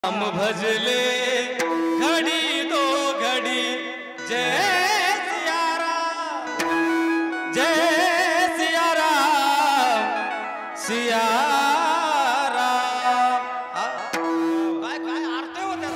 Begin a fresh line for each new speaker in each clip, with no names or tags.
हम भजले घड़ी दो घड़ी जय सिया राम जय सिया राम सिया राम। काय काय अर्थ होते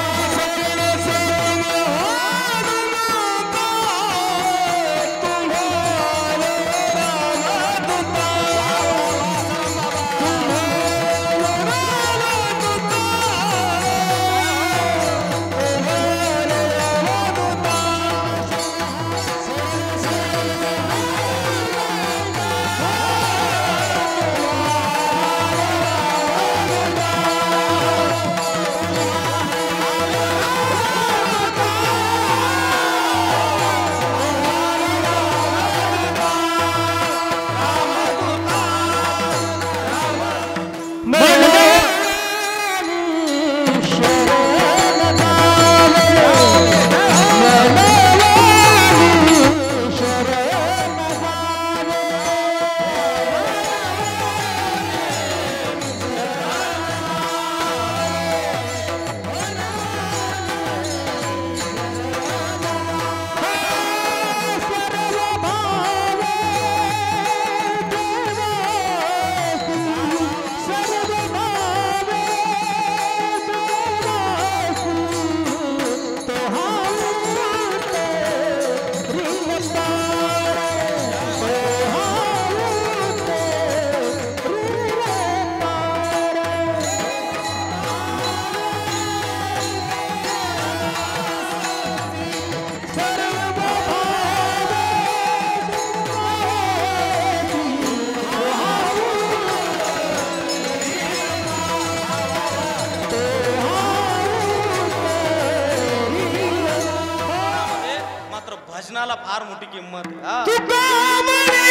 भजनाला फार मोठी किंमत आहे।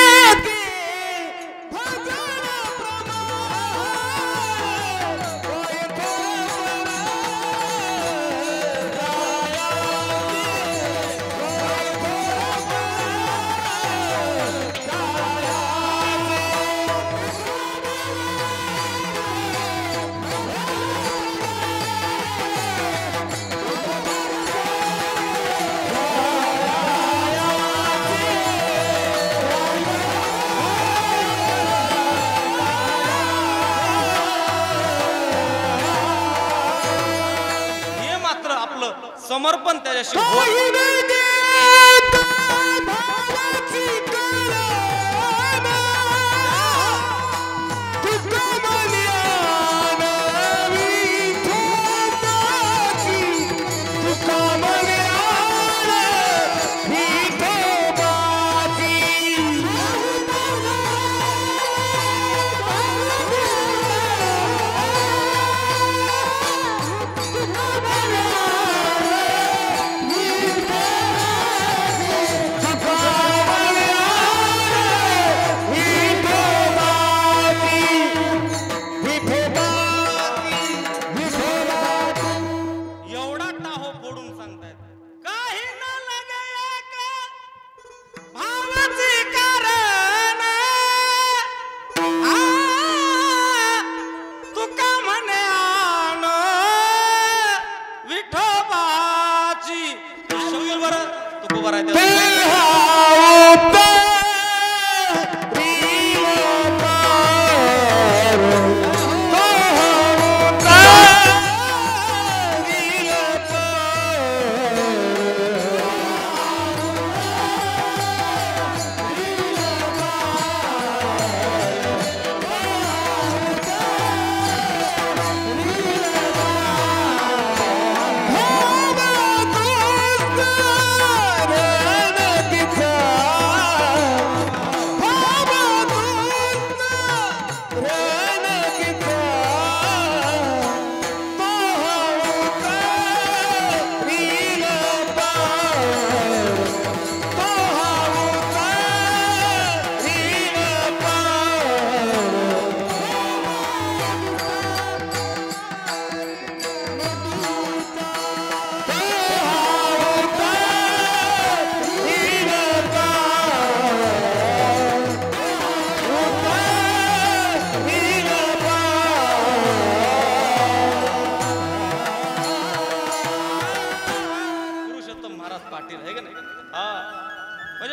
समर्पण त्याच्याशी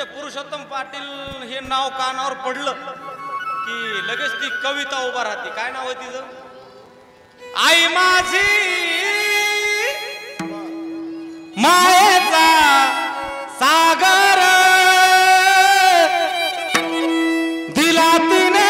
पुरुषोत्तम पाटील हे नाव कानावर पडलं की लगेच ती कविता उभा राहते. काय नाव आहे तिचं? आई माझी मायेचा सागर दिला तिने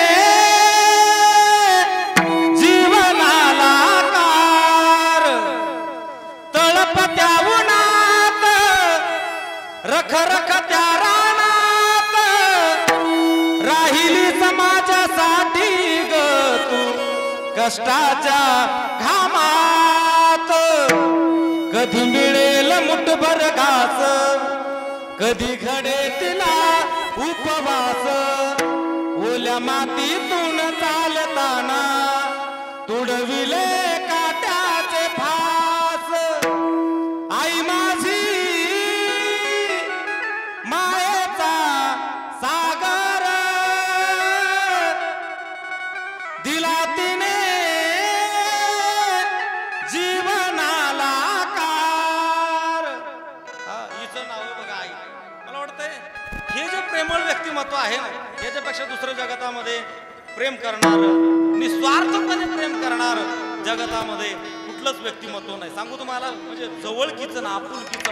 जीवनाला कार. तळपत्या उन्हात रख रख त्या रानात राहिली समाजासाठी ग तू कष्टाच्या घामात. कधी मिळेल मुठभर घास, कधी घडे तिला उपवास. ओल्या मातीतून चालताना तुडविले काट्याचे फास. आई माझी मायेचा सागर दिला तिने जीवनाला कार. हिचं नाव आहे बघा आई. मला वाटतंय हे जे प्रेमळ व्यक्तिमत्व आहे ना, याच्यापेक्षा दुसऱ्या जगतामध्ये प्रेम करणार, निस्वार्थपणे प्रेम करणार जगतामध्ये कुठलंच व्यक्तिमत्व नाही. सांगू तुम्हाला, म्हणजे जवळकीचं ना आपुलकीचं.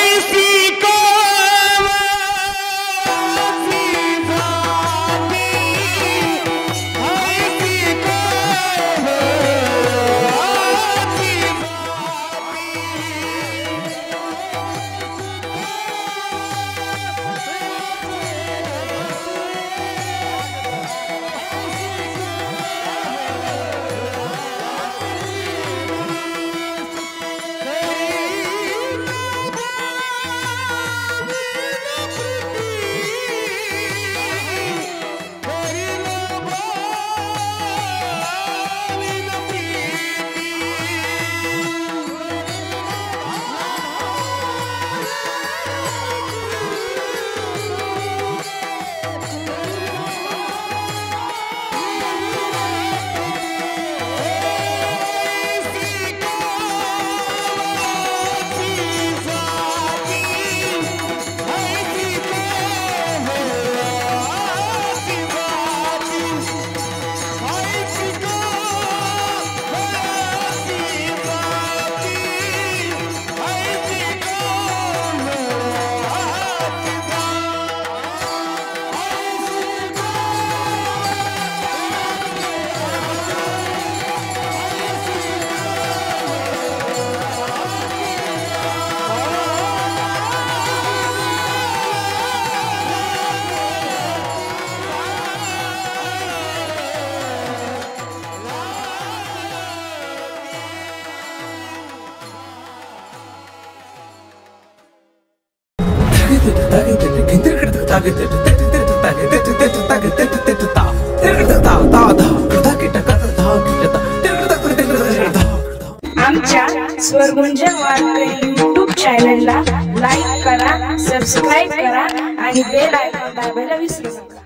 आमच्या स्वरगुंजन वारकरी यूट्यूब चॅनलला लाईक करा, सबस्क्राईब करा आणि बेल आयकॉन दाबायला विसरू नका.